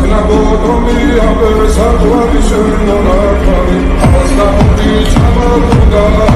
Sarva Vishnu Nara Kari Avastha Mukti Chama Buddha